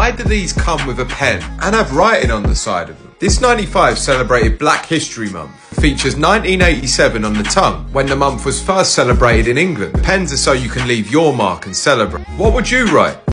Why do these come with a pen and have writing on the side of them? This 95 celebrated Black History Month. Features 1987 on the tongue, when the month was first celebrated in England. Pens are so you can leave your mark and celebrate. What would you write?